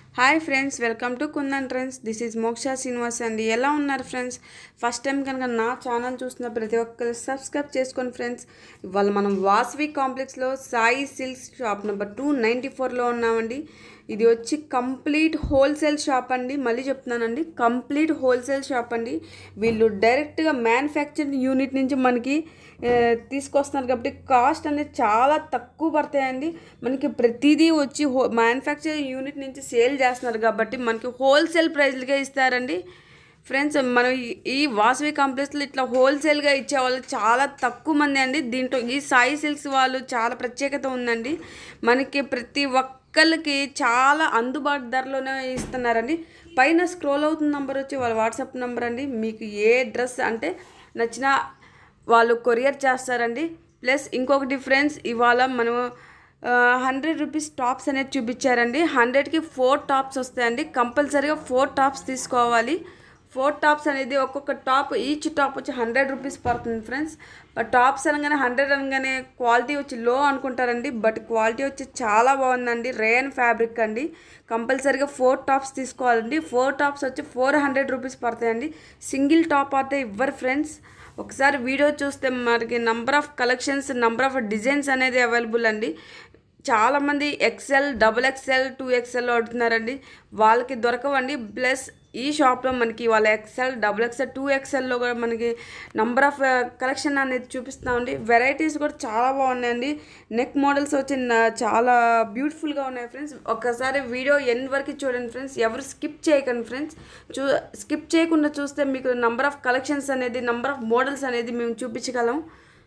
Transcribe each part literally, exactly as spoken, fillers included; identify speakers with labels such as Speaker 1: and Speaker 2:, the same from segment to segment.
Speaker 1: Hi friends, welcome to Kundan trends. This is Moksha Srinivas అండి. ఎలా ఉన్నారు ఫ్రెండ్స్? ఫస్ట్ టైం కనుక నా ఛానల్ చూస్తున్న ప్రతి ఒక్కరు సబ్స్క్రైబ్ చేసుకోండి ఫ్రెండ్స్. ఇవాళ మనం వాసవి కాంప్లెక్స్లో Sai silks shop number two ninety ఫోర్లో ఉన్నామండి. ఇది వచ్చి కంప్లీట్ హోల్సేల్ షాప్ అండి. మళ్ళీ చెప్తున్నానండి, కంప్లీట్ హోల్సేల్ షాప్ అండి. వీళ్ళు డైరెక్ట్గా మ్యానుఫ్యాక్చరింగ్ యూనిట్ నుంచి మనకి తీసుకొస్తున్నారు కాబట్టి కాస్ట్ అనేది చాలా తక్కువ పడతాయండి. మనకి ప్రతిదీ వచ్చి హో మ్యానుఫ్యాక్చరింగ్ యూనిట్ నుంచి సేల్ చేస్తున్నారు కాబట్టి మనకి హోల్సేల్ ప్రైస్లకే ఇస్తారండి. ఫ్రెండ్స్, మనం ఈ వాసవి కాంప్లెక్స్లో ఇట్లా హోల్సేల్గా ఇచ్చే వాళ్ళు చాలా తక్కువ మంది అండి. దీంట్లో ఈ సాయి సిల్క్స్ వాళ్ళు చాలా ప్రత్యేకత ఉందండి. మనకి ప్రతి ఒక్కళ్ళకి చాలా అందుబాటు ధరలోనే ఇస్తున్నారండి. పైన స్క్రోల్ అవుతున్న నెంబర్ వచ్చి వాళ్ళ వాట్సాప్ నెంబర్ అండి. మీకు ఏ డ్రెస్ అంటే నచ్చినా వాళ్ళు కొరియర్ చేస్తారండి. ప్లస్ ఇంకొకటి ఫ్రెండ్స్, ఇవాళ మనం హండ్రెడ్ రూపీస్ టాప్స్ అనేది చూపించారండి. హండ్రెడ్కి ఫోర్ టాప్స్ వస్తాయండి. కంపల్సరీగా ఫోర్ టాప్స్ తీసుకోవాలి. ఫోర్ టాప్స్ అనేది ఒక్కొక్క టాప్ ఈచ్ టాప్ వచ్చి హండ్రెడ్ రూపీస్ పడుతుంది ఫ్రెండ్స్. టాప్స్ అనగానే హండ్రెడ్ అనగానే క్వాలిటీ వచ్చి లో అనుకుంటారండి, బట్ క్వాలిటీ వచ్చి చాలా బాగుందండి. రేయన్ ఫ్యాబ్రిక్ అండి. కంపల్సరీగా ఫోర్ టాప్స్ తీసుకోవాలండి. ఫోర్ టాప్స్ వచ్చి ఫోర్ హండ్రెడ్ రూపీస్ పడతాయండి. సింగిల్ టాప్ అయితే ఇవ్వరు ఫ్రెండ్స్. ఒకసారి వీడియో చూస్తే మనకి number of collections, number of designs అనేది అవైలబుల్ అండి. చాలామంది XL, double XL, two XL అడుగుతున్నారండి. వాళ్ళకి దొరకవండి. ప్లస్ ఈ షాప్లో మనకి వాళ్ళ ఎక్సెల్, డబుల్ ఎక్సెల్, టూ ఎక్సెల్లో కూడా మనకి నంబర్ ఆఫ్ కలెక్షన్ అనేది చూపిస్తామండి. వెరైటీస్ కూడా చాలా బాగున్నాయండి. నెక్ మోడల్స్ వచ్చి చాలా బ్యూటిఫుల్గా ఉన్నాయి ఫ్రెండ్స్. ఒక్కసారి వీడియో ఎండ్ వరకు చూడండి ఫ్రెండ్స్. ఎవరు స్కిప్ చేయకండి ఫ్రెండ్స్. చూ స్కిప్ చేయకుండా చూస్తే మీకు నంబర్ ఆఫ్ కలెక్షన్స్ అనేది, నంబర్ ఆఫ్ మోడల్స్ అనేది మేము చూపించగలం.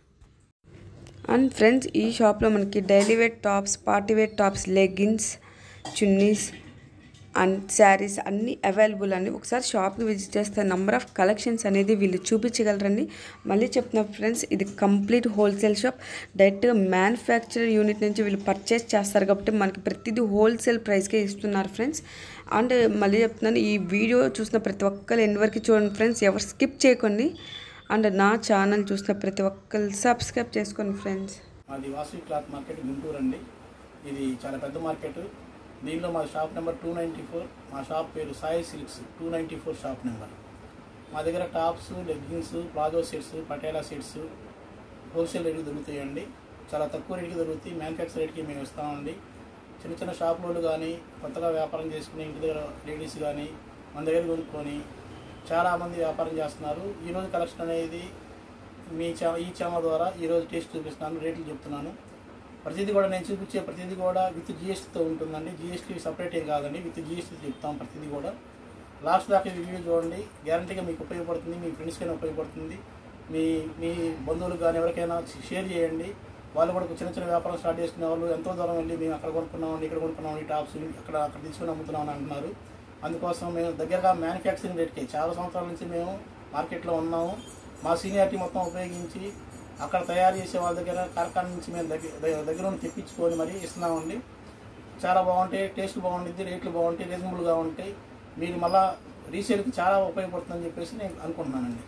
Speaker 1: అండ్ ఫ్రెండ్స్, ఈ షాప్లో మనకి daily wear tops, party wear tops, leggings, chunnis and saris అన్నీ అవైలబుల్ అండి. ఒకసారి షాప్కి విజిట్ చేస్తే నెంబర్ ఆఫ్ కలెక్షన్స్ అనేది వీళ్ళు చూపించగలరండి. మళ్ళీ చెప్తున్నా ఫ్రెండ్స్, ఇది కంప్లీట్ హోల్సేల్ షాప్. డైరెక్ట్గా మ్యానుఫ్యాక్చర్ యూనిట్ నుంచి వీళ్ళు పర్చేస్ చేస్తారు కాబట్టి మనకి ప్రతిదీ హోల్సేల్ ప్రైస్కే ఇస్తున్నారు ఫ్రెండ్స్. అండ్ మళ్ళీ చెప్తున్నాను, ఈ వీడియో చూసిన ప్రతి ఒక్కరు ఎన్ని వరకు చూడండి ఫ్రెండ్స్. ఎవరు స్కిప్ చేయకండి. అండ్ నా ఛానల్ చూసిన ప్రతి ఒక్కరు సబ్స్క్రైబ్ చేసుకోండి ఫ్రెండ్స్.
Speaker 2: మాది వాసవి క్లాత్ మార్కెట్ గుంటూరు అండి. ఇది చాలా పెద్ద మార్కెట్. దీనిలో మా shop number two ninety four. మా షాప్ పేరు Sai silks two ninety four shop number. మా దగ్గర tops, leggings, palazzo sets, Patiala sets wholesale రేట్కి దొరుకుతాయండి. చాలా తక్కువ రేట్కి దొరుకుతాయి. మ్యానుఫ్యాక్చర్ రేట్కి మేము ఇస్తామండి. చిన్న చిన్న షాపులు కానీ, కొత్తగా వ్యాపారం చేసుకునే ఇంటి దగ్గర లేడీస్ కానీ మన దగ్గర కొనుక్కొని చాలామంది వ్యాపారం చేస్తున్నారు. ఈరోజు కలెక్షన్ అనేది మీ చా ఈ ఛానల్ ద్వారా ఈరోజు టేస్ట్ చూపిస్తున్నాను, రేట్లు చెప్తున్నాను. ప్రతిదీ కూడా నేను చూపించే ప్రతిదీ కూడా విత్ జిఎస్టీతో ఉంటుందండి. జిఎస్టీ సపరేట్ ఏం కాదండి, విత్ జిఎస్టీ చెప్తాం ప్రతిదీ కూడా. లాస్ట్ దాకా వీడియో చూడండి, గ్యారంటీగా మీకు ఉపయోగపడుతుంది. మీ ఫ్రెండ్స్కైనా ఉపయోగపడుతుంది. మీ మీ బంధువులకు కానీ ఎవరికైనా షేర్ చేయండి. వాళ్ళు కూడా చిన్న చిన్న వ్యాపారం స్టార్ట్ చేసుకునే వాళ్ళు ఎంతో దూరం వెళ్ళి మేము అక్కడ కొనుక్కున్నామండి, ఇక్కడ కొనుక్కున్నామండి, టాప్స్ అక్కడ అక్కడ తీసుకుని అమ్ముతున్నామని అంటున్నారు. అందుకోసం మేము దగ్గరగా మ్యానుఫ్యాక్చరింగ్ రేట్కి చాలా సంవత్సరాల నుంచి మేము మార్కెట్లో ఉన్నాము. మా సీనియారిటీ మొత్తం ఉపయోగించి అక్కడ తయారు చేసే వాళ్ళ దగ్గర కార్ఖాన నుంచి మేము దగ్గర దగ్గర నుండి తెప్పించుకొని మరీ ఇస్తున్నామండి. చాలా బాగుంటాయి, టేస్ట్ బాగుంటుంది, రేట్లు బాగుంటాయి, రీజనబుల్గా ఉంటాయి. మీరు మళ్ళీ రీసేల్కి చాలా ఉపయోగపడుతుందని చెప్పేసి నేను అనుకుంటున్నానండి.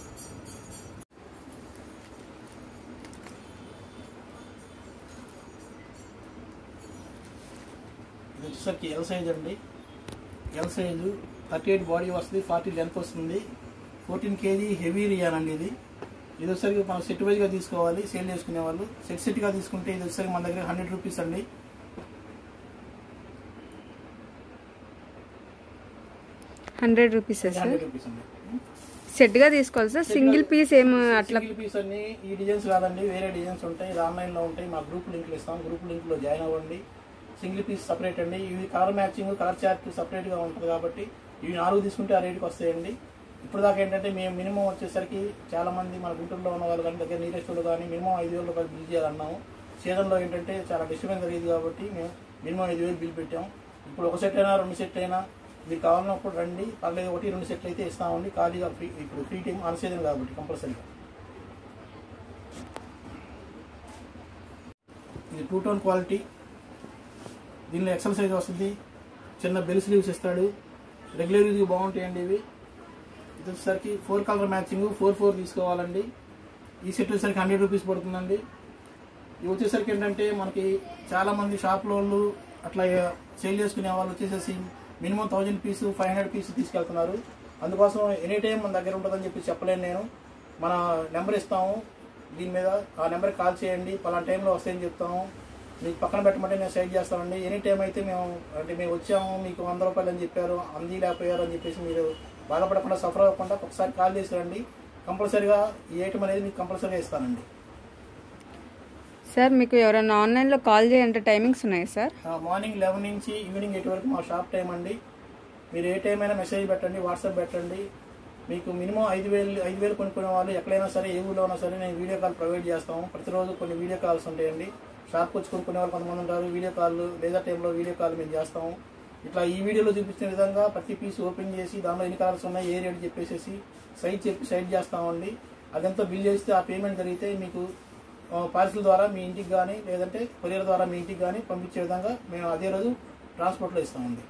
Speaker 2: ఇది వచ్చేసరికి ఎల్ సైజ్ అండి. L size thirty eight body వస్తుంది, ఫార్టీ లెంత్ వస్తుంది. ఫోర్టీన్ కేజీ హెవీ రియాన్ అండి. ఇది ఇది వచ్చేసరికి మనం సెట్ వైజ్గా తీసుకోవాలి. సేల్ చేసుకునే వాళ్ళు సెట్ సెట్గా తీసుకుంటే ఇది వచ్చేసరికి మన దగ్గర హండ్రెడ్ రూపీస్ అండి.
Speaker 1: హండ్రెడ్ రూపీస్
Speaker 2: హండ్రెడ్ రూపీస్ అండి.
Speaker 1: సెట్గా తీసుకోవాలి సార్. సింగిల్ పీస్ ఏం అట్లా
Speaker 2: సింగిల్ పీస్ అన్ని ఈ డిజైన్స్ కాదండి, వేరే డిజైన్స్ ఉంటాయి. ఇది ఆన్లైన్లో ఉంటాయి. మా గ్రూప్ లింక్లు ఇస్తాం. గ్రూప్ లింక్లో జాయిన్ అవ్వండి. సింగిల్ పీస్ సపరేట్ అండి. ఇవి కలర్ మ్యాచింగ్, కలర్ చార్ట్ సపరేట్గా ఉంటుంది కాబట్టి ఇవి నాలుగు తీసుకుంటే ఆ రేటుకి వస్తాయండి. ఇప్పుడు దాకా ఏంటంటే మేము మినిమం వచ్చేసరికి చాలామంది మన గుంటూరులో ఉన్న వాళ్ళు కానీ దగ్గర నీరెస్ట్ వాళ్ళు కానీ మినిమం ఐదు వేల రూపాయలు బిల్ చేయాలన్నాము. సీజన్లో ఏంటంటే చాలా డిస్టర్బెన్స్ జరిగింది కాబట్టి మేము మినిమం ఐదు వేలు బిల్ పెట్టాము. ఇప్పుడు ఒక సెట్ అయినా రెండు సెట్ అయినా మీరు కావాలన్నప్పుడు రండి, పర్లేదు. ఒకటి రెండు సెట్లు అయితే ఇస్తామండి. ఖాళీగా ఫ్రీ, ఇప్పుడు ఫ్రీ టైం అన్ సీజన్ కాబట్టి కంపల్సరీగా. ఇది టూ టోన్ క్వాలిటీ. దీనిలో ఎక్సెల్ సైజ్ వస్తుంది. చిన్న బెల్ స్లీవ్స్ ఇస్తాడు. రెగ్యులర్ యూజ్కి బాగుంటాయండి ఇవి. ఇది వచ్చేసరికి four colour matching, four four తీసుకోవాలండి. ఈ సెట్ వచ్చేసరికి హండ్రెడ్ రూపీస్ పడుతుందండి. ఇవి వచ్చేసరికి ఏంటంటే మనకి చాలామంది షాప్లో వాళ్ళు అట్లా సేల్ చేసుకునే వాళ్ళు వచ్చేసేసి minimum thousand piece five hundred piece తీసుకెళ్తున్నారు. అందుకోసం ఎనీ టైం మన దగ్గర ఉంటుందని చెప్పి చెప్పలేను నేను. మన నెంబర్ ఇస్తాము దీని మీద, ఆ నెంబర్కి కాల్ చేయండి, పలానా టైంలో వస్తాయని చెప్తాము. మీకు పక్కన పెట్టమంటే నేను సైడ్ చేస్తామండి. ఎనీ టైం అయితే మేము అంటే మేము వచ్చాము మీకు వంద రూపాయలు అని చెప్పారు, అంది లేకపోయారు అని చెప్పేసి మీరు బాధపడకుండా సఫర్ అవ్వకుండా ఒకసారి కాల్ చేసి రండి. కంపల్సరీగా ఈ ఐటమ్ అనేది మీకు కంపల్సరీగా ఇస్తానండి.
Speaker 1: సార్ మీకు ఎవరైనా ఆన్లైన్లో కాల్ చేయాలంటే టైమింగ్స్ ఉన్నాయి సార్?
Speaker 2: మార్నింగ్ లెవెన్ నుంచి ఈవినింగ్ ఎయిట్ వరకు మా షాప్ టైం అండి. మీరు ఏ టైం అయినా మెసేజ్ పెట్టండి, వాట్సాప్ పెట్టండి. మీకు మినిమం ఐదు వేలు ఐదు వేలు కొనుక్కునే వాళ్ళు ఎక్కడైనా సరే ఏ ఊళ్ళో ఉన్నా సరే నేను వీడియో కాల్ ప్రొవైడ్ చేస్తాము. ప్రతిరోజు కొన్ని వీడియో కాల్స్ ఉంటాయండి. షాప్కి వచ్చి కొనుక్కునే వాళ్ళు కొంతమంది ఉంటారు, వీడియో కాల్ లేదా టైంలో వీడియో కాల్ మేము చేస్తాము. ఇట్లా ఈ వీడియోలో చూపించిన విధంగా ప్రతి పీస్ ఓపెన్ చేసి దానిలో ఎన్ని కలర్స్ ఉన్నాయి ఏ రేట్ చెప్పేసి సైజ్ చెప్పి సైడ్ చేస్తామండి. అదంతా బిల్ చేస్తే ఆ పేమెంట్ జరిగితే మీకు పార్సిల్ ద్వారా మీ ఇంటికి కానీ లేదంటే కొరియర్ ద్వారా మీ ఇంటికి కానీ పంపించే విధంగా మేము అదే రోజు ట్రాన్స్పోర్ట్లో ఇస్తామండి.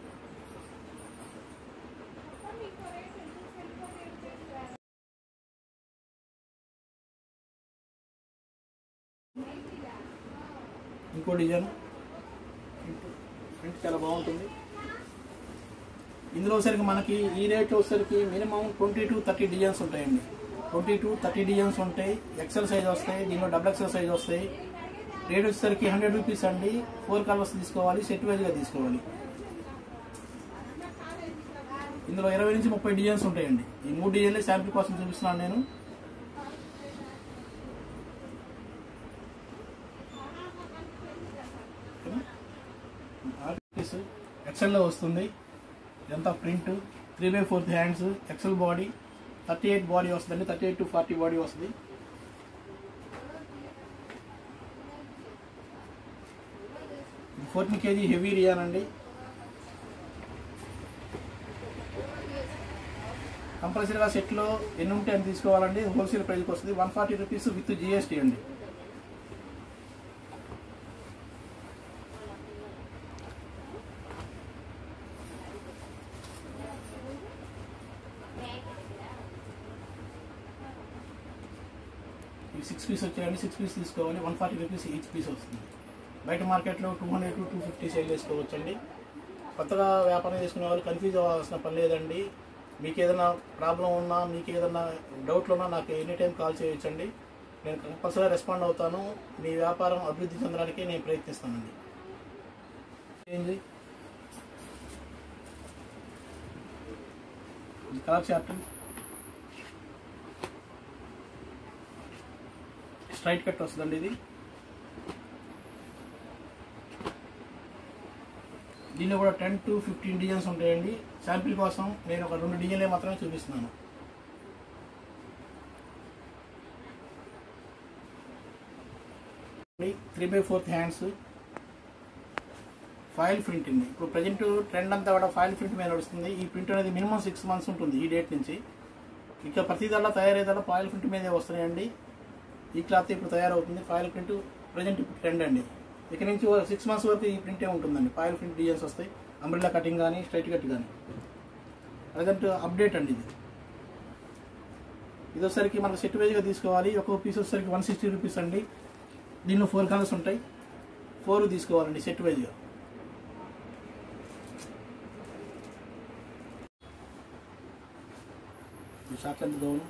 Speaker 2: ఇంకో డిజైన్ ప్రింట్ చాలా బాగుంటుంది. ఇందులో వచ్చరికి మనకి ఈ రేట్ వచ్చరికి minimum twenty to thirty designs ఉంటాయండి. ట్వంటీ టు థర్టీ డిజైన్స్ ఉంటాయి. ఎక్సెల్ సైజ్ వస్తాయి, దీనిలో డబుల్ ఎక్సెల్ సైజ్ వస్తాయి. రేట్ వచ్చేసరికి హండ్రెడ్ రూపీస్ అండి. ఫోర్ కలర్స్ తీసుకోవాలి, సెట్ వైజ్గా తీసుకోవాలి. ఇందులో ఇరవై నుంచి ముప్పై డిజైన్స్ ఉంటాయండి. ఈ మూడు డిజైన్లే శాంపిల్ కోసం చూపిస్తున్నాను నేను. ఎక్సెల్లో వస్తుంది. ఇదంతా print, three by fourth hands, XL body, thirty eight body వస్తుందండి. Thirty eight to forty body వస్తుంది. ఫోర్టీన్ కేజీ హెవీ రియాన్ అండి. కంపల్సరీగా సెట్లో ఎన్ని ఉంటే అని తీసుకోవాలండి. హోల్సేల్ ప్రైస్కి వస్తుంది. One forty rupees with GST అండి. సిక్స్ పీస్ వచ్చాయండి. సిక్స్ పీస్ తీసుకోవాలి. One forty rupees each piece వస్తుంది. బయట మార్కెట్లో two hundred to two fifty sale చేసుకోవచ్చండి. కొత్తగా వ్యాపారం చేసుకునే వాళ్ళు కన్ఫ్యూజ్ అవ్వాల్సిన పని లేదండి. మీకు ఏదైనా ప్రాబ్లం ఉన్నా, మీకు ఏదైనా డౌట్లు ఉన్నా నాకు ఎనీ టైం కాల్ చేయొచ్చండి. నేను కంపల్సరీగా రెస్పాండ్ అవుతాను. మీ వ్యాపారం అభివృద్ధి చెందడానికి నేను ప్రయత్నిస్తానండి. ఏంటి కలర్ చార్ట్, స్ట్రైట్ కట్ వస్తుందండి. ఇది దీనిలో కూడా టెన్ టు ఫిఫ్టీన్ డిజైన్స్ ఉంటాయండి. శాంపిల్ కోసం నేను ఒక రెండు డిజైన్లే మాత్రమే చూపిస్తున్నాను. Three by fourth hands, foil print అండి. ఇప్పుడు ప్రజెంట్ ట్రెండ్ అంతా కూడా ఫాయిల్ ప్రింట్ మీద నడుస్తుంది. ఈ ప్రింట్ అనేది మినిమం సిక్స్ మంత్స్ ఉంటుంది ఈ డేట్ నుంచి. ఇక ప్రతిదల్లా తయారయ్యేదల్లా ఫాయిల్ ప్రింట్ మీదే వస్తున్నాయండి. ఈ క్లాత్ ఇప్పుడు తయారవుతుంది. ఫాయిల్ ప్రింట్ ప్రజెంట్ ట్రెండ్ అండి. ఇక నుంచి సిక్స్ మంత్స్ వరకు ఈ ప్రింటే ఉంటుందండి. ఫాయిల్ ప్రింట్ డిజైన్స్ వస్తాయి. అంబ్రెల్లా కటింగ్ కానీ స్ట్రైట్ కట్ కానీ ప్రజెంట్ అప్డేట్ అండి. ఇది ఇది వచ్చేసరికి మనకు సెట్ వైజ్గా తీసుకోవాలి. ఒక్కొక్క పీస్ వచ్చేసరికి వన్ సిక్స్టీ రూపీస్ అండి. దీనిలో ఫోర్ కలర్స్ ఉంటాయి. ఫోర్ తీసుకోవాలండి సెట్ వైజ్గా. షార్ట్ లెంత్ గౌన్,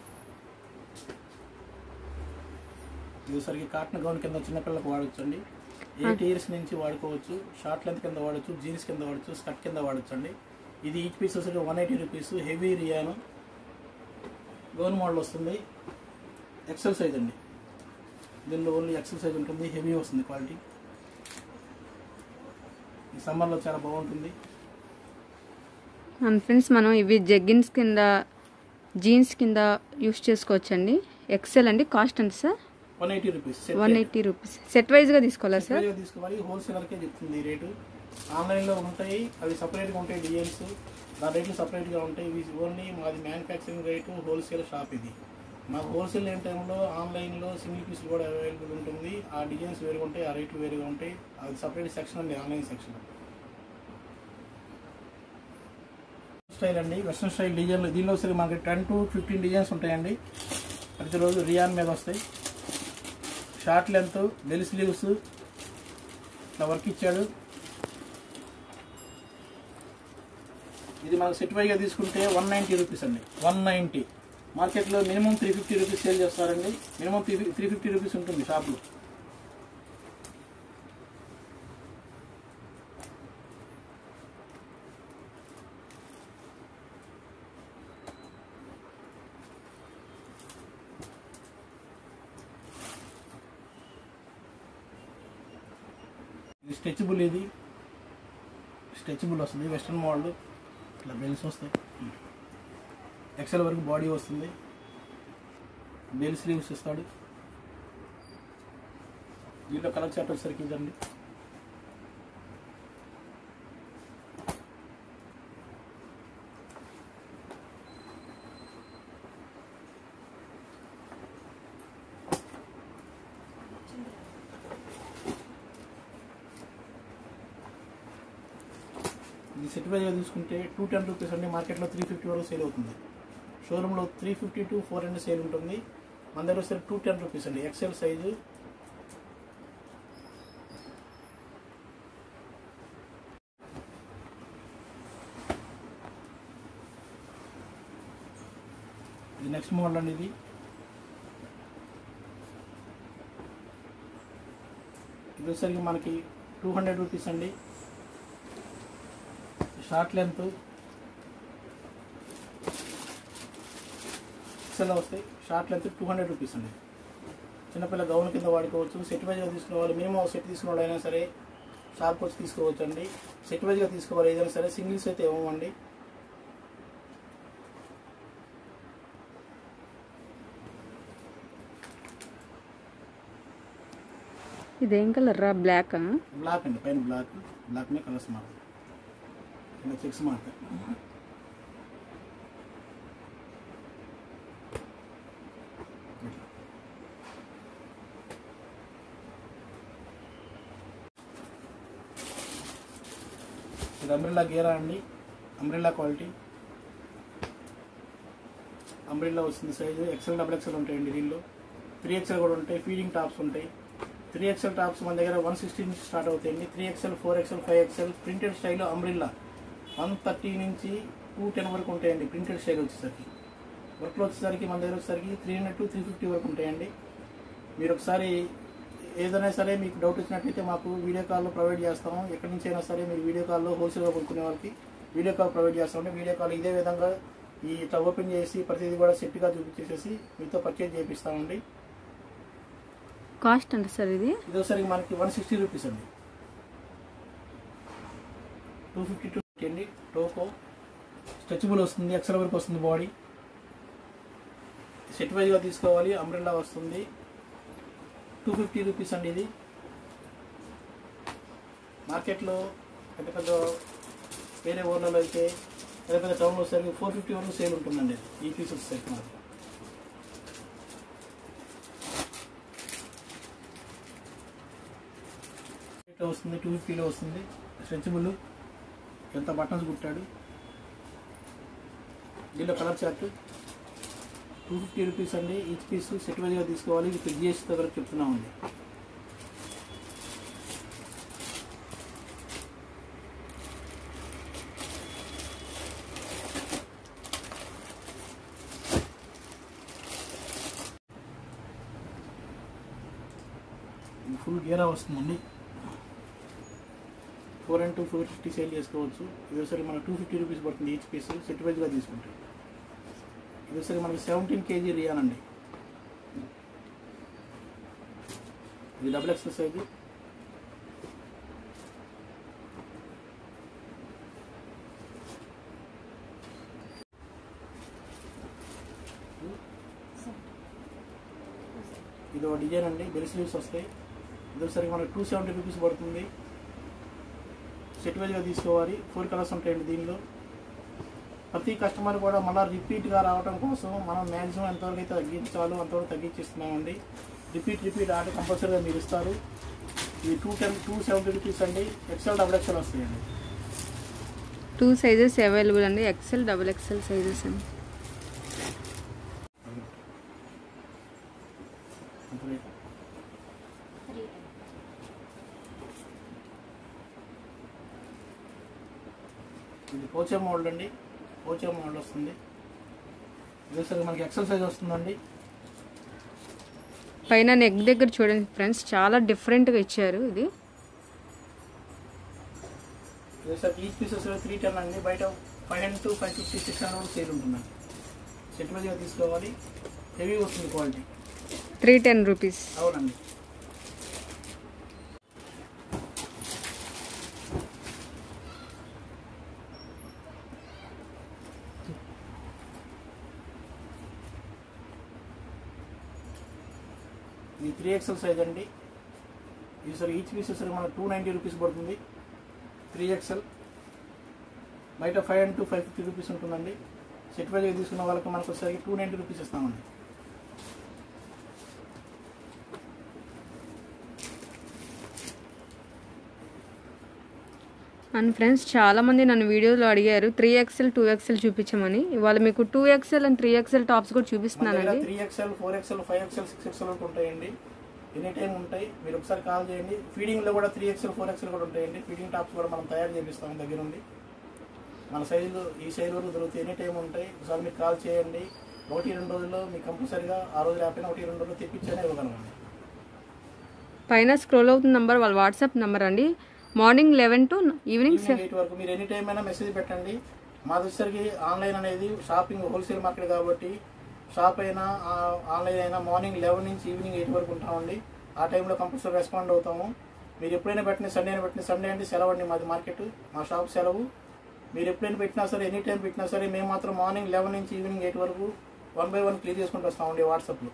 Speaker 2: ఇదిసరికి కాటన్ గౌన్ కింద చిన్నపిల్లలకు వాడచ్చు అండి. ఎయిట్ ఇయర్స్ నుంచి వాడుకోవచ్చు. షార్ట్ లెంత్ కింద వాడచ్చు, జీన్స్ కింద వాడచ్చు, స్కర్ట్ కింద వాడచ్చు అండి. ఇది ఈచ్ పీస్ వచ్చి one eighty rupees. Heavy rayon gown model వస్తుంది. ఎక్సెల్ సైజ్ అండి. దీనిలో ఓన్లీ ఎక్సెల్ సైజ్ ఉంటుంది. హెవీ వస్తుంది క్వాలిటీ. ఈ సమ్మర్లో చాలా బాగుంటుంది.
Speaker 1: అండ్ ఫ్రెండ్స్ మనం ఇవి జగ్గిన్స్ కింద జీన్స్ కింద యూస్ చేసుకోవచ్చండి. ఎక్సెల్ అండి. కాస్ట్ ఎంత sir?
Speaker 2: One eighty rupees.
Speaker 1: One eighty rupees. Set వైజ్గా తీసుకోవాలా సార్?
Speaker 2: తీసుకోవాలి. హోల్సేలర్కే చెప్తుంది ఈ రేటు. ఆన్లైన్లో ఉంటాయి, అవి సపరేట్గా ఉంటాయి డిజైన్స్. దాని రేట్లు సపరేట్గా ఉంటాయి. ఇవి ఓన్లీ మాది మ్యానుఫ్యాక్చరింగ్ రేటు, హోల్సేల్ షాప్ ఇది. మాకు హోల్సేల్ లేని టైంలో ఆన్లైన్లో సింగిల్ పీస్ కూడా అవైలబుల్ ఉంటుంది. ఆ డిజైన్స్ వేరుగా ఉంటాయి, ఆ రేట్లు వేరుగా ఉంటాయి. అది సపరేట్ సెక్షన్ అండి, ఆన్లైన్ సెక్షన్. స్టైల్ అండి, వెస్ట్రన్ స్టైల్ డిజైన్లు. దీనిలో సరే మనకి టెన్ టు ఫిఫ్టీన్ డిజైన్స్ ఉంటాయండి. ప్రతిరోజు రియాన్ మీద వస్తాయి. షార్ట్ లెంత్, బెల్ స్లీవ్స్, ఇట్లా వర్క్ ఇచ్చాడు. ఇది మనకు సెట్ వైగా తీసుకుంటే వన్ నైంటీ రూపీస్ అండి. వన్ నైంటీ మార్కెట్లో minimum three fifty rupees sale చేస్తారండి. Minimum three three fifty rupees ఉంటుంది షాప్లో. ఇది స్ట్రెచబుల్, ఇది స్ట్రెచబుల్ వస్తుంది, వెస్ట్రన్ మోడల్. ఇట్లా బెల్స్ వస్తాయి, ఎక్సెల్ వరకు బాడీ వస్తుంది, బెల్ స్లీవ్స్ ఇస్తాడు. దీంట్లో కలర్ చార్ట్ వచ్చేసరికి ఇదండి. ఇది సెట్ వైజ్గా తీసుకుంటే టూ టెన్ రూపీస్ అండి. మార్కెట్లో త్రీ ఫిఫ్టీ వరకు సేల్ అవుతుంది. షోరూంలో three fifty to four hundred sale ఉంటుంది. మన దగ్గర వస్తే టూ టెన్ రూపీస్ అండి. XL size. ఇది నెక్స్ట్ మోడల్ అండి. ఇది ఇది వచ్చేసరికి మనకి టూ హండ్రెడ్ రూపీస్ అండి. షార్ట్ లెంత్ ఎక్సెల్ వస్తాయి. Short length two hundred rupees అండి. చిన్నపిల్ల గౌన్ కింద వాడుకోవచ్చు. సెట్ వైజ్గా తీసుకోవాలి. మినిమం సెట్ తీసుకున్న అయినా సరే షాప్కి వచ్చి తీసుకోవచ్చు అండి. సెట్ వైజ్గా తీసుకోవాలి ఏదైనా సరే. సింగిల్స్ అయితే ఇవ్వమండి.
Speaker 1: ఇదేం కలర్ రా? బ్లాక్
Speaker 2: బ్లాక్ అండి. పైన బ్లాక్, బ్లాక్ మీద కలర్స్ మారుతాయి, ఇలా చెక్స్ మారుతాయి. ఇది అంబ్రెల్లా గేరా అండి. Umbrella quality. అంబ్రెల్లా వస్తుంది సైజు. ఎక్సెల్ డబుల్ ఎక్సెల్ ఉంటాయండి. దీనిలో త్రీ ఎక్సెల్ కూడా ఉంటాయి. ఫీడింగ్ టాప్స్ ఉంటాయి. త్రీ ఎక్సెల్ టాప్స్ మన దగ్గర వన్ సిక్స్టీ నుంచి స్టార్ట్ అవుతాయండి. Three XL, four XL, five XL printed style umbrella one thirty నుంచి టూ టెన్ వరకు ఉంటాయండి. ప్రింటెడ్ స్టైల్ వచ్చేసరికి వర్క్లో వచ్చేసరికి మన దగ్గర వచ్చేసరికి three hundred to three fifty వరకు ఉంటాయండి. మీరు ఒకసారి ఏదైనా సరే మీకు డౌట్ వచ్చినట్లయితే మాకు వీడియో కాల్లో ప్రొవైడ్ చేస్తాము. ఎక్కడి నుంచి అయినా సరే మీరు వీడియో కాల్లో హోల్సేల్గా కొనుక్కునే వాళ్ళకి వీడియో కాల్ ప్రొవైడ్ చేస్తామండి. వీడియో కాల్ ఇదే విధంగా ఈ ఇట్లా ఓపెన్ చేసి ప్రతిదీ కూడా సెట్గా చూపించేసి మీతో పర్చేజ్ చేపిస్తామండి.
Speaker 1: కాస్ట్ ఎంత సార్ ఇది?
Speaker 2: ఇది ఒకసారి మనకి వన్ సిక్స్టీ రూపీస్ అండి. టూ ఫిఫ్టీ టూ అండి. టోకో స్ట్రెచబుల్ వస్తుంది. ఎక్సెల్ వరకు వస్తుంది బాడీ. సెట్ వైజ్గా తీసుకోవాలి. అంబ్రెల్లా వస్తుంది. టూ ఫిఫ్టీ రూపీస్ అండి. ఇది మార్కెట్లో పెద్ద పెద్ద వేరే ఊర్లలో అయితే పెద్ద పెద్ద టౌన్లో వచ్చేసరికి ఫోర్ ఫిఫ్టీ వరకు సేల్ ఉంటుందండి. ఈ పీస్ వచ్చేసరికి మనకి వస్తుంది. టూ ఫిఫ్టీలో వస్తుంది. స్ట్రెచబుల్. ఎంత బటన్స్ కుట్టాడు. దీనిలో colour chart. Two fifty rupees అండి. ఈచ్ పీస్ సెట్ వైజ్గా తీసుకోవాలి. ఇది జిఎస్టీ దగ్గర చెప్తున్నామండి. ఫుల్ గేరా వస్తుందండి. Four and to four fifty sale చేసుకోవచ్చు. ఇది ఒకసారి మనకు టూ ఫిఫ్టీ రూపీస్ పడుతుంది ఈచ్ పీస్ సెట్ వైజ్గా తీసుకుంటే. ఇది ఒకసారి మనకి సెవెంటీన్ కేజీ రియాన్ అండి. ఇది డబుల్ ఎక్సెల్ సైజు. ఇది ఒక డిజైన్ అండి. బెల్ స్లీవ్స్ వస్తాయి. ఇది ఒకసారి మనకి టూ సెవెంటీ రూపీస్ పడుతుంది. సెట్ వైజ్గా తీసుకోవాలి. ఫోర్ కలర్స్ ఉంటాయండి దీనిలో. ప్రతి కస్టమర్ కూడా మళ్ళీ రిపీట్గా రావడం కోసం మనం మ్యాక్సిమం ఎంతవరకు అయితే తగ్గించాలో అంతవరకు తగ్గించిస్తున్నామండి. రిపీట్ రిపీట్ ఆర్డర్ కంపల్సరీగా మీరు ఇస్తారు. ఇది two ten two seventy rupees అండి. ఎక్సెల్ డబుల్ ఎక్సెల్ వస్తాయండి.
Speaker 1: టూ సైజెస్ అవైలబుల్ అండి. ఎక్సెల్ డబుల్ ఎక్సెల్ సైజెస్ అండి.
Speaker 2: ఇది పోచే మోడల్ అండి, పోచే మోడల్ వస్తుంది. ఇది సరే మనకి ఎక్సెల్ సైజ్ వస్తుందండి.
Speaker 1: పైన నెక్ దగ్గర చూడండి ఫ్రెండ్స్, చాలా డిఫరెంట్గా ఇచ్చారు. ఇది
Speaker 2: ఇది sir each pieces three ten అండి. బయట five hundred to five fifty six hundred sale ఉంటుందండి. సెట్ వైజ్గా తీసుకోవాలి, హెవీ వస్తుంది క్వాలిటీ.
Speaker 1: Three ten rupees.
Speaker 2: అవునండి. ఇది త్రీ ఎక్స్ఎల్ సైజ్ అండి. ఇది సార్ ఈచ్ పీస్ సార్ మనకు టూ నైంటీ రూపీస్ పడుతుంది. త్రీ ఎక్స్ఎల్ బయట five hundred to five fifty rupees ఉంటుందండి. సెట్ వైజ్గా తీసుకున్న వాళ్ళకి మనకు వచ్చేసరికి టూ నైంటీ రూపీస్ ఇస్తామండి.
Speaker 1: అండ్ ఫ్రెండ్స్, చాలామంది నన్ను వీడియోలో అడిగారు త్రీ ఎక్స్ఎల్ టూ ఎక్స్ఎల్ చూపించమని. ఇవాళ మీకు two XL and three XL tops కూడా చూపిస్తున్నానండి.
Speaker 2: Three XL four XL five XL six XL వరకు ఉంటాయండి. ఎనీ టైం ఉంటాయి. మీరు ఒకసారి కాల్ చేయండి. ఫీడింగ్లో కూడా త్రీ ఎక్స్ఎల్ ఫోర్ ఎక్స్ఎల్ కూడా ఉంటాయండి. ఫీడింగ్ టాప్స్ కూడా మనం తయారు చేపిస్తాం దగ్గర నుండి. మన సైజులు ఈ సైజు వరకు దొరుకుతాయి. ఎనీ టైం ఉంటాయి. ఒకసారి మీకు కాల్ చేయండి. ఒకటి రెండు రోజుల్లో మీకు కంపల్సరీగా ఆ రోజు లేకపోయినా ఒకటి రెండు రోజుల్లో తెప్పించనే ఇవ్వగలమండి.
Speaker 1: పైన స్క్రోల్ అవుతున్న నంబర్ వాళ్ళ వాట్సాప్ నెంబర్ అండి. Morning eleven to evening
Speaker 2: eight వరకు మీరు ఎనీ టైం అయినా మెసేజ్ పెట్టండి. మా దగ్గరికి ఆన్లైన్ అనేది షాపింగ్ హోల్సేల్ మార్కెట్ కాబట్టి షాప్ అయినా ఆన్లైన్ అయినా మార్నింగ్ లెవెన్ నుంచి ఈవినింగ్ ఎయిట్ వరకు ఉంటామండి. ఆ టైంలో కంపల్సరీ రెస్పాండ్ అవుతాము. మీరు ఎప్పుడైనా పెట్టిన సండే అయినా పెట్టిన సండే అంటే సెలవు అండి. మాది మార్కెట్, మా షాప్ సెలవు. మీరు ఎప్పుడైనా పెట్టినా సరే, ఎనీ టైం పెట్టినా సరే, మేము మాత్రం మార్నింగ్ లెవెన్ నుంచి ఈవినింగ్ ఎయిట్ వరకు వన్ బై వన్ క్లియర్ చేసుకుంటూ వస్తామండి వాట్సాప్లో.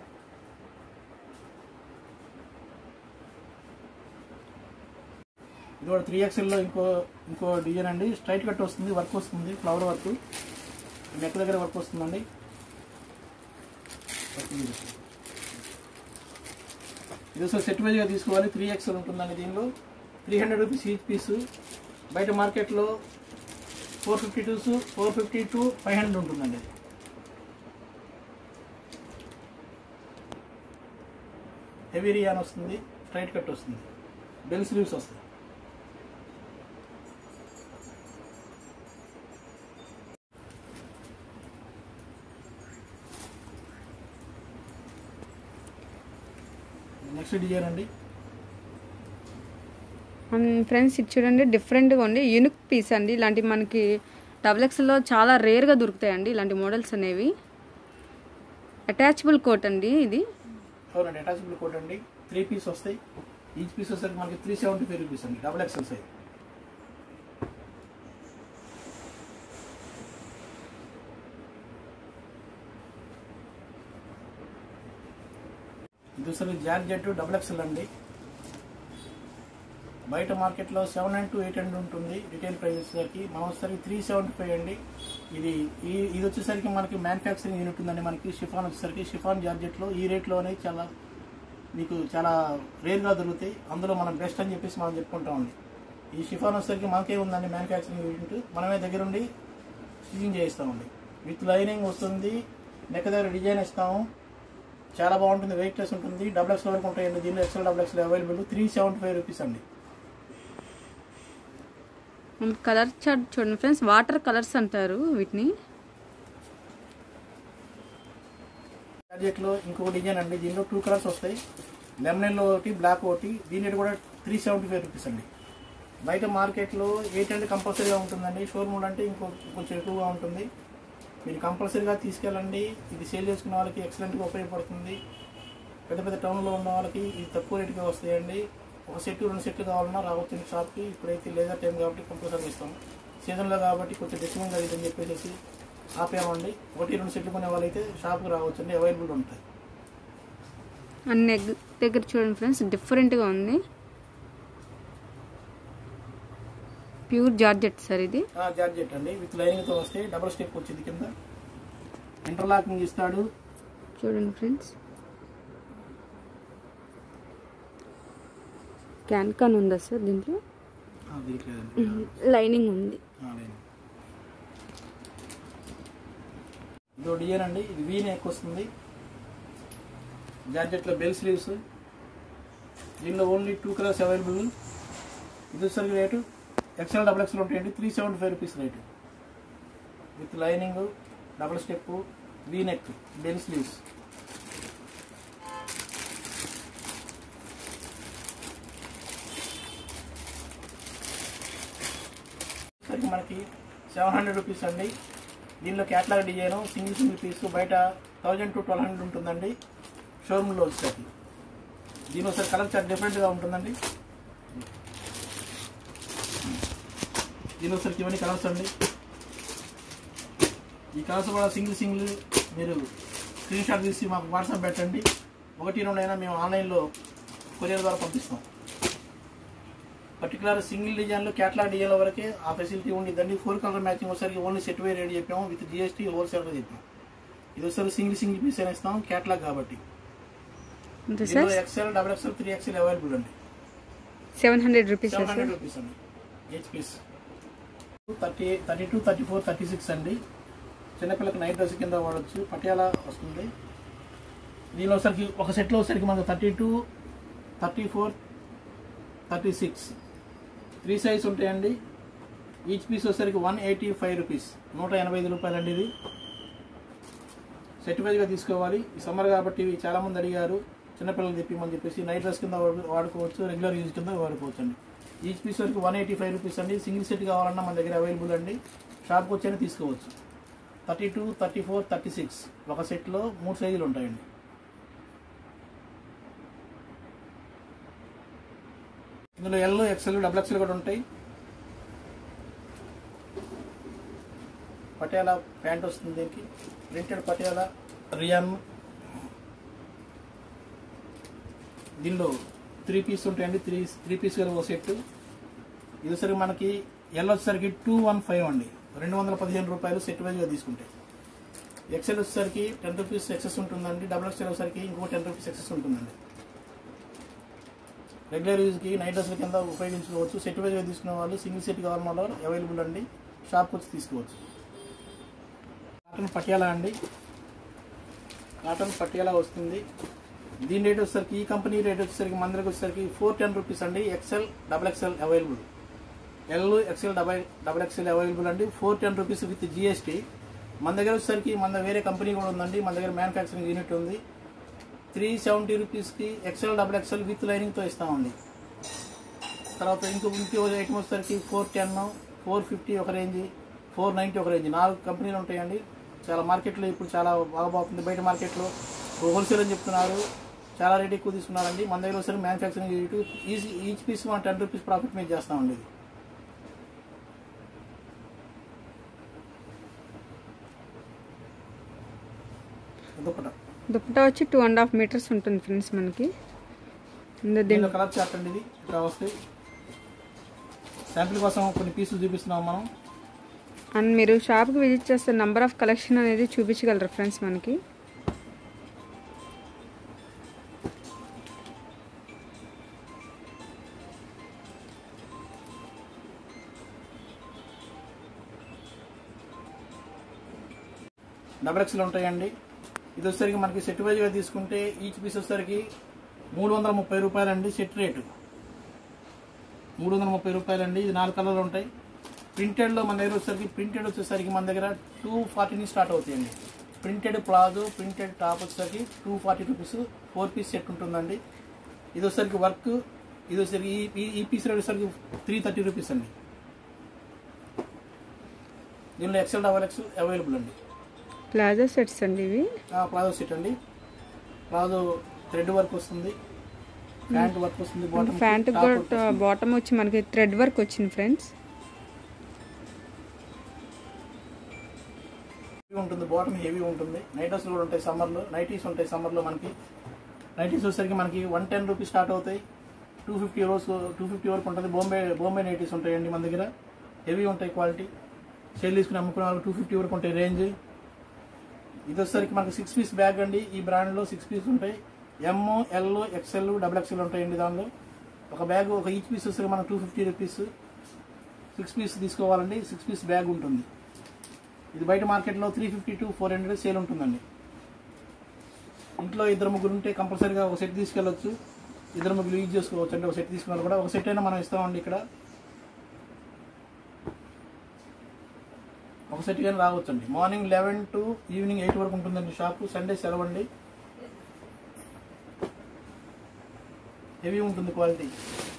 Speaker 2: ఇది కూడా త్రీ ఎక్స్ఎల్లో ఇంకో ఇంకో డిజైన్ అండి. స్ట్రైట్ కట్ వస్తుంది, వర్క్ వస్తుంది, ఫ్లవర్ వర్క్, నెక్ దగ్గర వర్క్ వస్తుందండి. ఇది సార్ సెట్ వైజ్గా తీసుకోవాలి. త్రీ ఎక్స్ఎల్ ఉంటుందండి. దీనిలో three hundred rupees each piece. బయట మార్కెట్లో four fifty to four fifty to five hundred ఉంటుందండి. హెవీ రియాన్ వస్తుంది, స్ట్రైట్ కట్ వస్తుంది, బెల్ స్లీవ్స్ వస్తాయి. నెక్స్ట్ డిజైన్ అండి.
Speaker 1: ఫ్రెండ్స్, ఇది చూడండి, డిఫరెంట్గా ఉంది, యూనిక్ పీస్ అండి. ఇలాంటివి మనకి డబుల్ ఎక్స్ఎల్లో చాలా రేర్గా దొరుకుతాయండి ఇలాంటి మోడల్స్ అనేవి. అటాచబుల్ కోట్ అండి ఇది.
Speaker 2: అవునండి, అటాచబుల్ కోట్ అండి. త్రీ పీస్ వస్తాయి. ఈచ్ పీస్ వచ్చేసరికి మనకి త్రీ సెవెంటీ ఫైవ్ రూపీస్ అండి. Double XL size. ఇది వచ్చేసరికి జార్జెట్ డబుల్ ఎక్స్ఎల్ అండి. బయట మార్కెట్లో seven hundred to eight hundred ఉంటుంది రిటైల్ ప్రైస్ వచ్చేసరికి. మనం వచ్చేసరికి త్రీ సెవెంటీ ఫైవ్ అండి. ఇది ఈ ఇది వచ్చేసరికి మనకి మ్యానుఫ్యాక్చరింగ్ యూనిట్ ఉందండి. మనకి షిఫాన్ వచ్చేసరికి షిఫాన్ జార్జెట్లో ఈ రేట్లో అనేది చాలా మీకు చాలా రేర్గా దొరుకుతాయి. అందులో మనం బెస్ట్ అని చెప్పేసి మనం చెప్పుకుంటామండి. ఈ షిఫాన్ వచ్చేసరికి మనకే ఉందండి మ్యానుఫ్యాక్చరింగ్ యూనిట్. మనమే దగ్గరుండి స్టిచింగ్ చేయిస్తామండి. విత్ లైనింగ్ వస్తుంది, నెక్ దగ్గర డిజైన్ ఇస్తాము. చాలా బాగుంటుంది, వెయిట్ లెస్ ఉంటుంది. డబుల్ ఎక్స్ఎల్ వరకు ఉంటాయండి. దీనిలో XL double XL available. Three seventy five rupees అండి.
Speaker 1: కలర్ చార్ట్ చూడండి ఫ్రెండ్స్, వాటర్ కలర్స్ అంటారు వీటిని.
Speaker 2: జార్జెట్లో ఇంకొక డిజైన్ అండి. దీనిలో టూ కలర్స్ వస్తాయి, లెమన్ ఒకటి, బ్లాక్ ఒకటి. దీని కూడా త్రీ సెవెంటీ ఫైవ్ రూపీస్ అండి. బయట మార్కెట్లో ఎయిట్ హండ్రెడ్ కంపల్సరీగా ఉంటుందండి. షోరూమ్ అంటే ఇంకో కొంచెం ఎక్కువగా ఉంటుంది. మీరు కంపల్సరీగా తీసుకెళ్ళండి. ఇది సేల్ చేసుకున్న వాళ్ళకి ఎక్సలెంట్గా ఉపయోగపడుతుంది. పెద్ద పెద్ద టౌన్లో ఉన్న వాళ్ళకి ఇది తక్కువ రేటుగా వస్తాయండి. ఒక సెట్ రెండు సెట్లు కావాలన్నా రావచ్చు షాప్కి. ఇప్పుడైతే లేదా టైం కాబట్టి కంపల్సరీ ఇస్తాం. సీజన్లో కాబట్టి కొంచెం డిస్కౌంట్ అవుతుందని చెప్పేసి ఆపేమండి. ఒకటి రెండు సెట్లు కొనే వాళ్ళైతే షాప్కి రావచ్చు అండి, అవైలబుల్ ఉంటాయి.
Speaker 1: అన్ని నెక్ దగ్గర చూడండి ఫ్రెండ్స్, డిఫరెంట్గా ఉంది. ప్యూర్ జార్జెట్ సార్ ఇది.
Speaker 2: జార్జెట్ అండి, విత్ లైనింగ్తో వస్తే డబుల్ స్టెప్ వచ్చింది. కింద ఇంటర్లాకింగ్ ఇస్తాడు.
Speaker 1: చూడండి ఫ్రెండ్స్, క్యాన్ కాన్ ఉందా సార్ దీంట్లో? లైనింగ్ ఉంది.
Speaker 2: ఇది డిజైన్ అండి. ఇది వీ నెక్ వస్తుంది. జార్జెట్లో బెల్ స్లీవ్స్. దీనిలో ఓన్లీ టూ కలర్స్ అవైలబుల్. ఇది వచ్చేసరికి రేటు ఎక్స్ఎల్ డబుల్ ఎక్స్ఎల్ ఉంటాయండి. Three seventy five rupees rate. With lining, double step, V neck, bell sleeves. సరికి మనకి సెవెన్ హండ్రెడ్ రూపీస్ అండి. దీనిలో catalogue design single single piece బయట thousand to twelve hundred ఉంటుందండి షోరూమ్లో వచ్చేసరికి. దీని ఒకసారి కలర్ చాలా డిఫరెంట్గా ఉంటుందండి. దీని ఒకసారికి ఇవన్నీ కలర్స్ అండి. ఈ కలర్స్ కూడా సింగిల్ సింగిల్ మీరు స్క్రీన్ షాట్ తీసి మాకు వాట్సాప్ పెట్టండి. ఒకటి రెండు అయినా మేము ఆన్లైన్లో కొరియర్ ద్వారా పంపిస్తాం. పర్టికులర్ సింగిల్ డిజైన్లో క్యాట్లాగ్ డిజైన్ల వరకే ఆ ఫెసిలిటీ ఉండిద్దండి. ఫోర్ కలర్ మ్యాచింగ్ ఒకసారి ఓన్లీ సెట్ వే రేట్ చెప్పాము విత్ జిఎస్టీ హోల్సేల్గా చెప్పాము. ఇది ఒకసారి సింగిల్ సింగిల్ పీస్ అయినా ఇస్తాం క్యాట్లాగ్ కాబట్టి. XL, double XL, three XL available అండి.
Speaker 1: Seven hundred rupees
Speaker 2: seven hundred rupees అండి each piece. Thirty thirty two thirty four thirty six అండి. చిన్నపిల్లకి నైట్ డ్రెస్ కింద వాడచ్చు. పటియాలా వస్తుంది. దీనిలో ఒకసారికి ఒక సెట్లో వచ్చేసరికి మనకు thirty two thirty four thirty six three size ఉంటాయండి. ఈచ్ పీస్ వచ్చేసరికి వన్ ఎయిటీ ఫైవ్ రూపీస్ నూట ఎనభై ఐదు రూపాయలు అండి. ఇది సెట్ వైజ్గా తీసుకోవాలి. ఈ సమ్మర్ కాబట్టి ఇవి చాలామంది అడిగారు చిన్నపిల్లలు తెప్పిమని చెప్పేసి. నైట్ డ్రెస్ కింద వాడుకోవచ్చు, రెగ్యులర్ యూజ్ కింద వాడుకోవచ్చు అండి. ఈచ్ పీస్ వరకు వన్ ఎయిటీ ఫైవ్ రూపీస్ అండి. సింగిల్ సెట్ కావాలన్నా మన దగ్గర అవైలబుల్ అండి. షాప్కి వచ్చి తీసుకోవచ్చు. Thirty two thirty four thirty six ఒక సెట్లో మూడు సైజులు ఉంటాయండి. ఇందులో ఎల్, ఎక్స్ఎల్, డబుల్ ఎక్స్ఎల్ కూడా ఉంటాయి. పటియాలా ప్యాంట్ వస్తుంది. దీనికి ప్రింటెడ్ పటియాలా రియాన్. దీనిలో త్రీ పీస్ ఉంటాయండి. త్రీ త్రీ పీస్ కలిపి ఒక సెట్. ఇది వచ్చరికి మనకి ఎల్ వచ్చేసరికి టూ వన్ ఫైవ్ అండి. రెండు వందల పదిహేను రూపాయలు సెట్ వైజ్గా తీసుకుంటే. ఎక్స్ఎల్ వచ్చేసరికి టెన్ రూపీస్ ఎక్సెస్ ఉంటుందండి. డబుల్ ఎక్స్ఎల్ వచ్చేసరికి ఇంకో టెన్ రూపీస్ ఎక్సెస్ ఉంటుందండి. రెగ్యులర్ యూజ్కి నైట్ డ్రెస్ల కింద ఉపయోగించుకోవచ్చు. సెట్ వైజ్గా తీసుకునే వాళ్ళు సింగిల్ సెట్ కావాలన్న వాళ్ళు అవైలబుల్ అండి. షాప్కి వచ్చి తీసుకోవచ్చు. కాటన్ పటియాలా అండి. కాటన్ పటియాలా వస్తుంది. దీని రేట్ వచ్చేసరికి ఈ కంపెనీ రేట్ వచ్చేసరికి మన దగ్గరకు వచ్చేసరికి ఫోర్ టెన్ రూపీస్ అండి. XL, double XL available. L, XL, double double XL available అండి. Four ten rupees with GST. మన దగ్గర వచ్చేసరికి మన దగ్గర వేరే కంపెనీ కూడా ఉందండి. మన దగ్గర మ్యానుఫ్యాక్చరింగ్ యూనిట్ ఉంది. త్రీ సెవెంటీ రూపీస్కి ఎక్స్ఎల్, డబుల్ ఎక్స్ఎల్ విత్ లైనింగ్తో ఇస్తామండి. తర్వాత ఇంకో ఇంకో ఐటమ్ వచ్చేసరికి ఫోర్ టెన్, ఫోర్ ఫిఫ్టీ ఒక రేంజ్, ఫోర్ నైంటీ ఒక రేంజ్. నాలుగు కంపెనీలు ఉంటాయండి. చాలా మార్కెట్లో ఇప్పుడు చాలా బాగా బాగుంది. బయట మార్కెట్లో హోల్సేల్ అని చెప్తున్నారు, చాలా రేట్ ఎక్కువ తీసుకున్నారండి. మన దగ్గర వచ్చేసరికి manufacturing unit. Easy each piece మనం టెన్ రూపీస్ ప్రాఫిట్ మేక్ చేస్తామండి. ఇది దుప్పట
Speaker 1: దుప్పటా వచ్చి టూ అండ్ హాఫ్ మీటర్స్ ఉంటుంది ఫ్రెండ్స్ మనకి.
Speaker 2: దీనిలో కలర్ చార్ట్ అండి. ఇది ఇట్లా వస్తాయి. శాంపిల్ కోసం కొన్ని పీసులు చూపిస్తున్నాం మనం.
Speaker 1: అండ్ మీరు షాప్కి విజిట్ చేస్తే నెంబర్ ఆఫ్ కలెక్షన్ అనేది చూపించగలరు ఫ్రెండ్స్ మనకి.
Speaker 2: డబల్ ఎక్స్ఎల్ ఉంటాయండి. ఇది వచ్చేసరికి మనకి సెట్ వైజ్గా తీసుకుంటే ఈచ్ పీస్ వచ్చేసరికి మూడు వందల ముప్పై రూపాయలండి. సెట్ రేటు మూడు వందల ముప్పై రూపాయలండి. ఇది నాలుగు కలర్లు ఉంటాయి. ప్రింటెడ్లో మన దగ్గర వచ్చేసరికి ప్రింటెడ్ వచ్చేసరికి మన దగ్గర టూ ఫార్టీని స్టార్ట్ అవుతాయండి. ప్రింటెడ్ ప్లాజో, ప్రింటెడ్ టాప్ వచ్చేసరికి two forty rupees four piece set ఉంటుందండి. ఇది వచ్చేసరికి వర్క్. ఇది వచ్చేసరికి ఈ ఈ పీస్ రేట్ వచ్చేసరికి త్రీ థర్టీ రూపీస్ అండి. దీనిలో ఎక్సెల్, డబల్ ఎక్సెల్ అవైలబుల్ అండి.
Speaker 1: ప్లాజో సెట్స్ అండి ఇవి.
Speaker 2: ప్లాజో సెట్ అండి. ప్లాజో థ్రెడ్ వర్క్ వస్తుంది, ప్యాంట్ వర్క్ వస్తుంది.
Speaker 1: ప్యాంట్ కూడా బాటమ్ వచ్చి మనకి థ్రెడ్ వర్క్ వచ్చింది ఫ్రెండ్స్.
Speaker 2: ఉంటుంది బాటమ్ హెవీ ఉంటుంది. నైటర్స్ కూడా ఉంటాయి సమ్మర్లో. నైటీస్ ఉంటాయి సమ్మర్లో. మనకి నైటీస్ వచ్చేసరికి మనకి వన్ టెన్ రూపీస్ స్టార్ట్ అవుతాయి. టూ ఫిఫ్టీ రోజు టూ ఫిఫ్టీ వరకు ఉంటుంది. బొంబే బొంబే నైటీస్ ఉంటాయండి మన దగ్గర. హెవీ ఉంటాయి క్వాలిటీ. సేల్ తీసుకుని అమ్ముకునే వాళ్ళు టూ ఫిఫ్టీ వరకు ఉంటాయి రేంజ్. ఇది వచ్చేసరికి మనకి సిక్స్ పీస్ బ్యాగ్ అండి. ఈ బ్రాండ్లో సిక్స్ పీస్ ఉంటాయి. M, L, XL, double XL ఉంటాయండి దానిలో. ఒక బ్యాగ్ ఒక ఈచ్ పీస్ వచ్చేసరికి మనకు two fifty rupees. Six piece తీసుకోవాలండి. సిక్స్ పీస్ బ్యాగ్ ఉంటుంది. ఇది బయట మార్కెట్లో three fifty to four hundred sale ఉంటుందండి. ఇంట్లో ఇద్దరు ముగ్గురు ఉంటే కంపల్సరీగా ఒక సెట్ తీసుకెళ్ళొచ్చు. ఇద్దరు ముగ్గురు యూజ్ చేసుకోవచ్చు అంటే ఒక సెట్ తీసుకున్నారు కూడా ఒక సెట్ అయినా మనం ఇస్తామండి. ఇక్కడ ఒక సెట్ కానీ రావచ్చండి. Morning eleven to evening eight వరకు ఉంటుందండి షాపు. సండే సెలవు అండి. హెవీ ఉంటుంది క్వాలిటీ.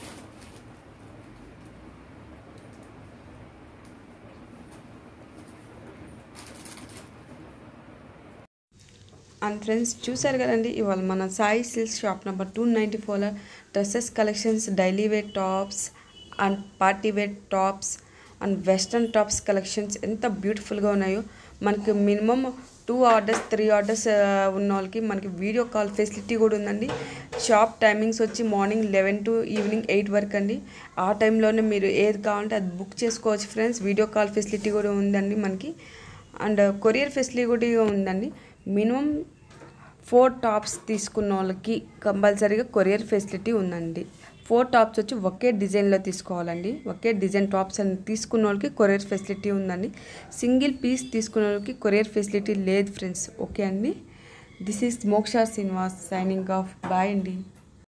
Speaker 1: అండ్ ఫ్రెండ్స్ చూసారు కదండి, ఇవాళ మన Sai silks shop number two ninety ఫోర్లో dresses collections, daily wear tops and party wear tops and western tops collections ఎంత బ్యూటిఫుల్గా ఉన్నాయో. మనకి minimum two orders three orders ఉన్న వాళ్ళకి మనకి వీడియో కాల్ ఫెసిలిటీ కూడా ఉందండి. షాప్ టైమింగ్స్ వచ్చి morning eleven to evening eight వరకు అండి. ఆ టైంలోనే మీరు ఏది కావాలంటే అది బుక్ చేసుకోవచ్చు ఫ్రెండ్స్. వీడియో కాల్ ఫెసిలిటీ కూడా ఉందండి మనకి. అండ్ కొరియర్ ఫెసిలిటీ కూడా ఉందండి. మినిమం ఫోర్ టాప్స్ తీసుకున్న వాళ్ళకి కంపల్సరీగా కొరియర్ ఫెసిలిటీ ఉందండి. ఫోర్ టాప్స్ వచ్చి ఒకే డిజైన్లో తీసుకోవాలండి. ఒకే డిజైన్ టాప్స్ అని తీసుకున్న వాళ్ళకి కొరియర్ ఫెసిలిటీ ఉందండి. సింగిల్ పీస్ తీసుకున్న వాళ్ళకి కొరియర్ ఫెసిలిటీ లేదు ఫ్రెండ్స్. ఓకే అండి. This is Moksha Srinivas signing off. Bye అండి.